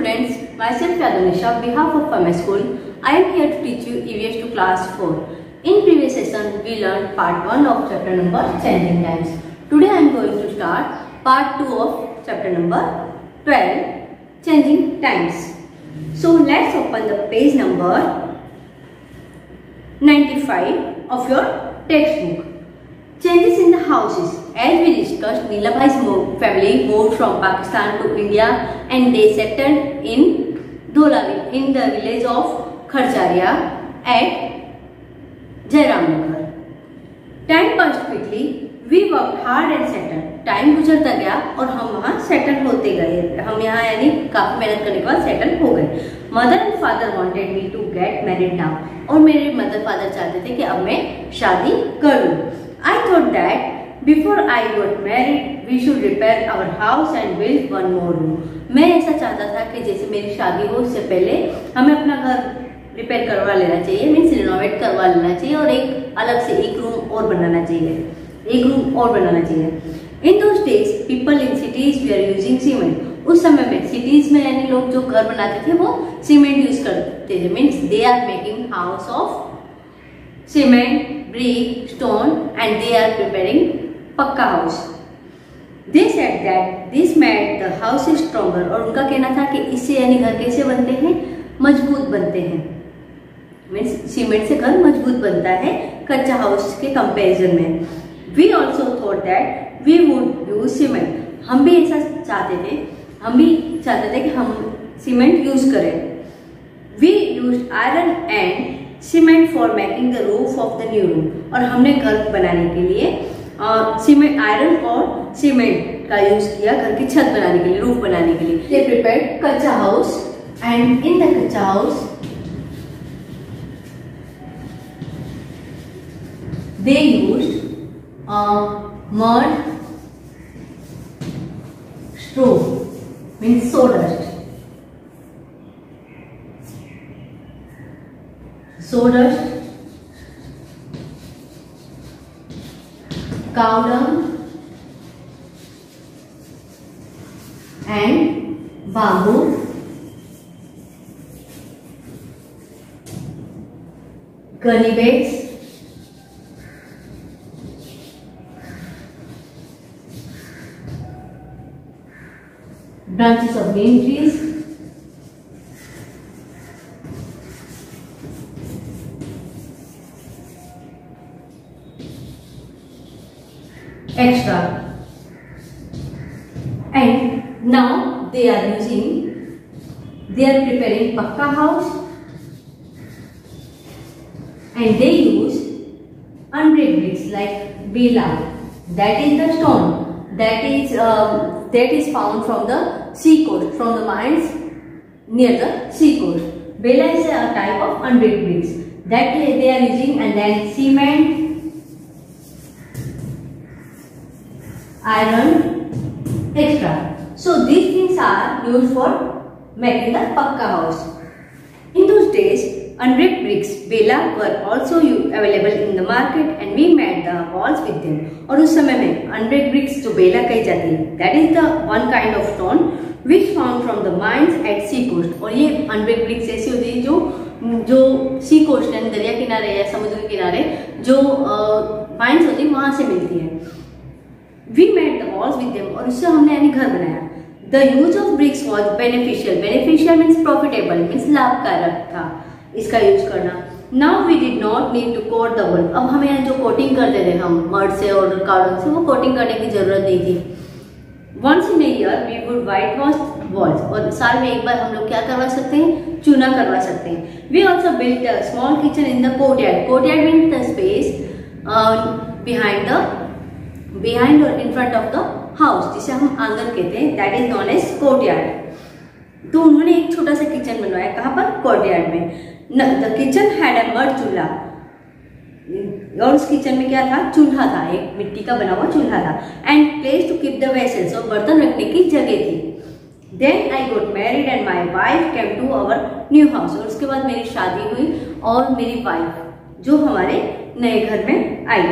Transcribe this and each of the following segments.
students, myself Yadunisha, on behalf of my school, I am here to teach you EVS to class 4. In previous session, we learned part 1 of chapter number Changing Times. Today I am going to start part 2 of chapter number 12, Changing Times. So let's open the page number 95 of your textbook. Changes in the houses. As we discussed, Nilabhai's family moved from Pakistan to India and they settled in Dholaville, in the village of Kharcharia at Jairamnagar. Time passed quickly. We worked hard and settled. Time गुजरता गया और हम वहाँ settle होते गए. हम यहाँ यानी काफी मेहनत करने के बाद सेटल हो गए. Mother and father wanted me to get married now. और मेरे मदर फादर चाहते थे कि अब मैं शादी करूँ. I thought that before I got married, we should repair our house and build one more room. मैं ऐसा चाहता था कि जैसे मेरी शादी हो उससे पहले हमें अपना घर रिपेयर करवा लेना चाहिए, मीन्स रिनोवेट करवा लेना चाहिए और एक अलग से एक रूम और बनाना चाहिए. In those days, people in cities were using cement. उस समय में सिटीज में यानी लोग जो घर बनाते थे वो सीमेंट यूज करते थे. Means they are making house of cement, brick, stone, and they are preparing pakka house. They said that this made the house stronger. और उनका कहना था कि इससे यानी घर कैसे बनते हैं, मजबूत बनते हैं. मीन्स सीमेंट से घर मजबूत बनता है कच्चा हाउस के कंपैरिजन में. We also thought that we would use cement. हम भी ऐसा चाहते थे कि हम सीमेंट यूज करें. We used iron and cement for making the roof of the new room. और हमने घर बनाने के लिए सीमेंट, आयरन और सीमेंट का यूज किया घर की छत बनाने के लिए, रूफ बनाने के लिए. दे प्रिपेयर्ड कच्चा हाउस एंड इन द कच्चा house they used mud, straw means sawdust, cow dung and bamboo, gunny bags, branches of green trees, extra. And now they are preparing pakka house and they use unbrick bricks like bela. That is the stone that is found from the sea coast, from the mines near the sea coast. Bela is a type of unbrick bricks that they are using, and then cement, iron, extra. So these things are used for making the pakka house. In those days, unbrick bricks, bela, were also available in the market and we made the walls with them. और उस समय में unbrick bricks जो बेला कही जाती है, that is the one kind of stone which found from the mines at sea coast. और ये unbrick bricks ऐसी होती है जो sea coast यानी दरिया किनारे या समुद्र के किनारे जो माइंस होती है वहां से मिलती है. We made the walls with them. और उससे हमने यानी घर बनाया. The use of bricks was beneficial. Beneficial means profitable, means लाभकारक था इसका यूज करना. Now we did not need to coat the wall. अब हमें यहाँ जो कोटिंग करते थे हम मड से और काउडंग से, वो कोटिंग करने की जरूरत नहीं थी. Once in a year we would whitewash walls. और साल में एक बार हम लोग क्या करवा सकते हैं, चूना करवा सकते हैं. We also built a small kitchen in the courtyard. Courtyard means the space behind or in front of the house, जिसे हम आंगन कहते हैं. That is known as courtyard. तो उन्होंने एक छोटा सा किचन बनवाया. कहाँ पर? कोर्टयार्ड में. The kitchen had a mud चूल्हा. और उस किचन में क्या था? चूल्हा था, एक मिट्टी का बना हुआ चूल्हा था. And place to keep the vessels, और बर्तन रखने की जगह थी. Then I got married and my wife came to our new house. और उसके बाद मेरी शादी हुई और मेरी वाइफ जो हमारे नए घर में आई.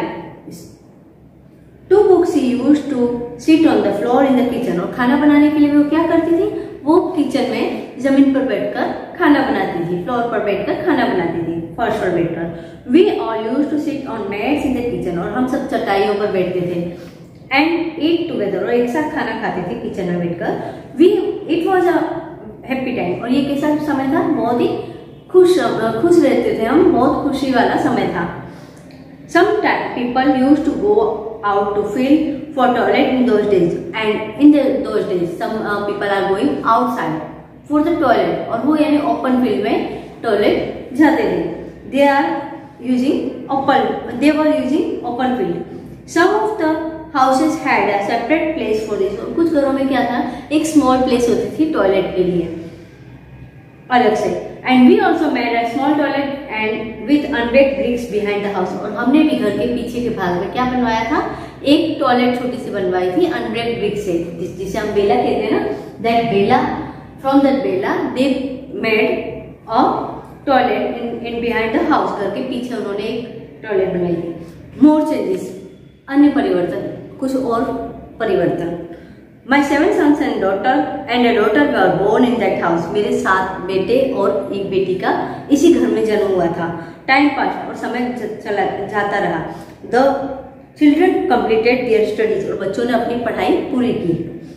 Two cooks she used to sit on the floor in the kitchen. और खाना बनाने के लिए वो क्या करती थी? वो किचन में जमीन पर बैठकर खाना बनाती थी, फ्लोर पर बैठकर खाना बनाती थी, फर्श पर बैठकर। We all used to sit on mats in the kitchen, और हम सब चटाइयों पर बैठते थे, एंड ईट टुगेदर, और एक साथ खाना खाते थे किचन में बैठकर। It was a happy time, और ये कैसा समय था, बहुत ही खुश रहते थे हम, बहुत खुशी वाला समय था। Sometimes people used to go out to fill for toilet in those days, and in those days some people are going outside for the toilet, और वो यानी ओपन फील्ड में टॉयलेट जाते थे। They were using open field. Some of the houses had a separate place for this, और कुछ घरों में क्या था, एक स्मॉल प्लेस होती थी टॉयलेट के लिए अलग से। And we also made a small toilet and with unbaked bricks behind the house, और हमने भी घर के पीछे के भाग में क्या बनवाया था, एक टॉयलेट छोटी सी बनवाई थी अनब्रेक्ड ब्रिक्स से, जिसे हम बेला कहते हैं ना, दैट बेला, फ्रॉम दैट बेला they made a toilet in behind the house, घर के पीछे उन्होंने एक टॉयलेट बनाई थी। मोर चेंजेस, अन्य परिवर्तन, कुछ और परिवर्तन। My 7 sons and a daughter were born in that house. मेरे 7 बेटे और एक बेटी का इसी घर में जन्म हुआ था। टाइम पास, और समय चला जाता रहा। The children completed their studies, और बच्चों ने अपनी पढ़ाई पूरी की।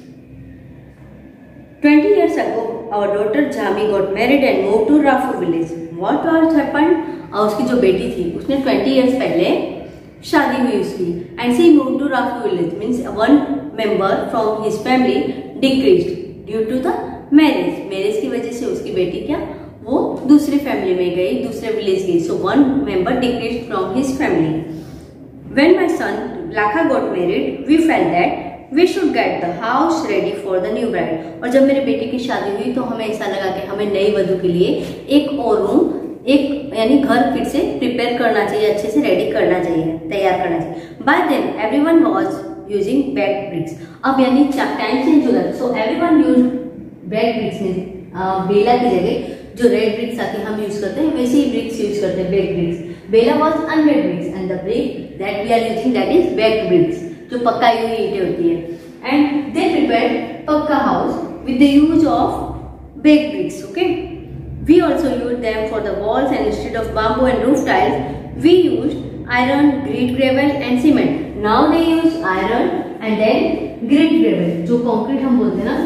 20 years ago, our daughter Jami got married and moved to Rafu village. What was happened? और उसकी जो बेटी थी, उसने 20 years पहले शादी हुई उसकी, and she move to Rafu village, means one member from his family decreased due to the marriage की वजह से उसकी बेटी क्या, वो दूसरी फैमिली में गई, दूसरे विलेज गई। So one member decreased from his family. When my son Lakha got married, we felt that we should get the house ready for the new bride, और जब मेरे बेटे की शादी हुई तो हमें ऐसा लगा कि हमें नई वधू के लिए एक और रूम, एक यानी घर फिर से प्रिपेयर करना चाहिए, अच्छे से रेडी करना चाहिए, तैयार करना चाहिए। By then everyone was using baked bricks, अब यानी टाइम चेंज हो गया, so everyone used baked bricks में बेला की जगह जो रेड ब्रिक्स आके हम यूज करते हैं वैसे ही ब्रिक्स यूज करते हैं, बेक्ड ब्रिक्स। बेला was unbaked bricks and the brick that we are using that is baked bricks, जो पकाई हुई ईंटें होती है। एंड दे प्रिपेयर्ड पक्का house with the use of baked bricks. Okay, we also used them for the walls, and instead of bamboo and roof tiles, we used iron, grit, gravel and cement. Now they use iron and then grit, gravel, जो concrete हम बोलते हैं ना,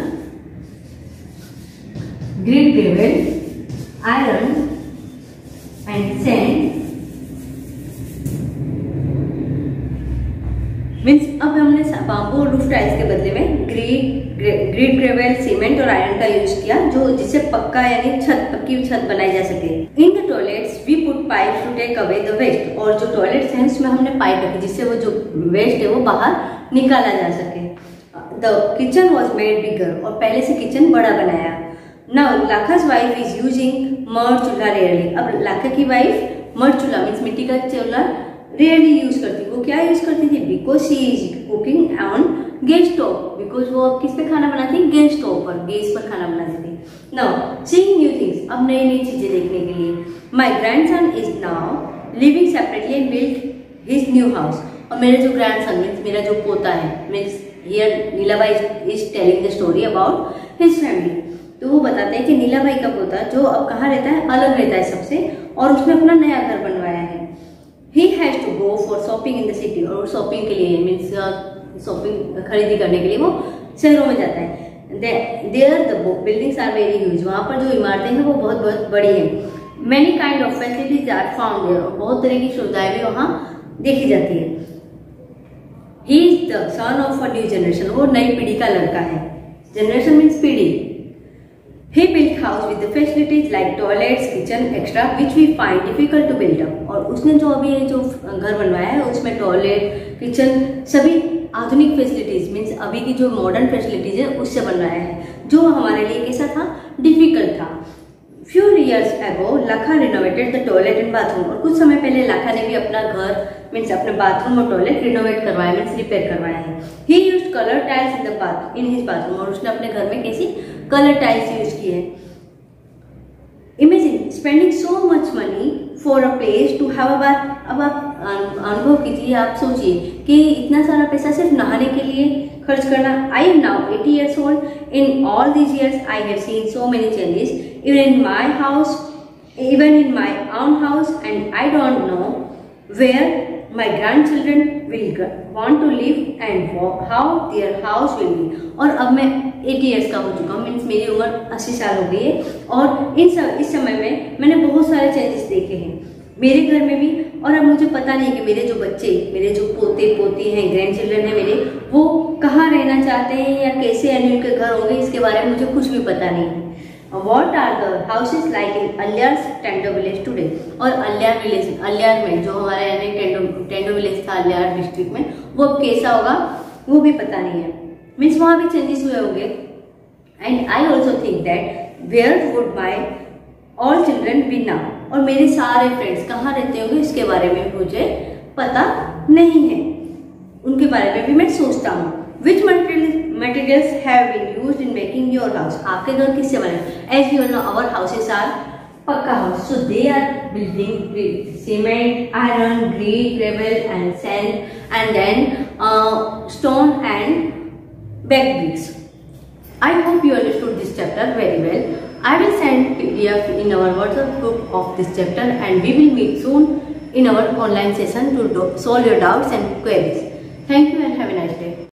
grit, gravel, iron and sand, means अब हमने bamboo और roof tiles के बदले में ग्रीट ग्रेवल, सीमेंट और आयरन का यूज किया, जो जिससे पक्का यानी पक्की छत बनाई जा सके। In the toilets we put pipes to take away the waste, और जो टॉयलेट्स हैं उसमें हमने पाइप रखी जिससे वो जो वेस्ट है वो बाहर निकाला जा सके। The kitchen was made bigger, और पहले से किचन बड़ा बनाया। Now Lakha's wife is using mud चूल्हा रेयरली, अब लाखा की वाइफ मड चूल्हा मीन्स मिट्टी का चूल्हा रेयरली यूज करती, वो क्या यूज करती थी, because she is cooking on gas stove, because वो अब किस पे खाना बनाती, गैस स्टोव पर, गैस पर खाना बनाती थी। नाउ सीइंग न्यू थिंग्स, अब नई नई चीजें देखने के लिए। My grandson is now living separately and build his new house, और मेरे जो ग्रैंडसन मीन्स मेरा जो पोता है, means here Neelabai is telling the story about his family, तो वो बताते हैं कि नीलाबाई का पोता जो अब कहाँ रहता है, अलग रहता है सबसे, और उसने अपना नया घर बनवाया है। He has to go for shopping in the city, और शॉपिंग के लिए मीन्स शॉपिंग खरीदी करने के लिए वो शहरों में जाता है। There the buildings are very huge, वहाँ पर जो इमारतें हैं वो बहुत बहुत बड़ी हैं। Many kind of facilities are found there, और बहुत तरह की सुविधाएं भी वहाँ देखी जाती है। He is the son of a new generation, वो नई पीढ़ी का लड़का है। Generation means पीढ़ी। He built house with the facilities like toilets, kitchen, etc., which we find difficult to build up. और उसने जो अभी ये जो घर बनवाया है उसमें टॉयलेट, किचन, सभी आधुनिक फैसिलिटीज मीन्स अभी की जो मॉडर्न फैसिलिटीज है उससे बनवाया है, जो हमारे लिए कैसा था, डिफिकल्ट था। Few years ago, Lakha renovated the toilet and bathroom, और कुछ समय पहले लाखा ने भी अपना घर मीन्स अपने बाथरूम और टॉयलेट रिनोवेट करवाया मीन्स रिपेयर करवाया है। He used color tiles in his bathroom, और उसने अपने घर में कैसी कलर टाइल्स यूज की है। Imagine spending so much money for a place to have a bath. अब आप अनुभव कीजिए, आप सोचिए कि इतना सारा पैसा सिर्फ नहाने के लिए खर्च करना। I am now 80 years old. In all these years, I have seen so many changes, even in my house, even in my own house, and I don't know where my grandchildren will want to live and how their house will be. और अब मैं 80 years का हो चुका हूँ, means मेरी उम्र 80 साल हो गई है, और इस समय में मैंने बहुत सारे चेंजेस देखे हैं मेरे घर में भी। और अब मुझे पता नहीं कि मेरे जो बच्चे, मेरे जो पोते पोती हैं, ग्रैंड चिल्ड्रन हैं मेरे, वो कहाँ रहना चाहते हैं या कैसे उनके घर होंगे, इसके बारे में मुझे कुछ भी पता नहीं है। What are the houses like in Alyar's Tendo village today? और अल्यार विलेज, अल्यार में जो हमारे यानी टेंडो विलेज था अल्यार डिस्ट्रिक्ट में, वो अब कैसा होगा वो भी पता नहीं है। मीन्स वहाँ भी चेंजेस हुए होंगे। And I also think that where would my all children be now, और मेरे सारे फ्रेंड्स कहाँ रहते होंगे इसके बारे में मुझे पता नहीं है, उनके बारे में भी मैं सोचता हूँ। Which materials have been used in making your house? आपके घर किससे बने? As you know, our houses are पक्का house, so they are building with cement, iron, grit, gravel, and sand, and then stone and back bricks. I hope you understood this chapter very well. I will send PDF in our WhatsApp group of this chapter, and we will meet soon in our online session to solve your doubts and queries. Thank you and have a nice day.